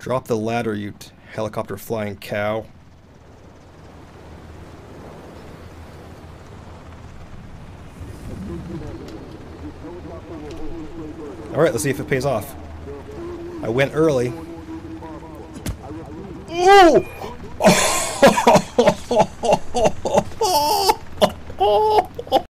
Drop the ladder, you helicopter flying cow. Alright, let's see if it pays off. I went early. Ooh!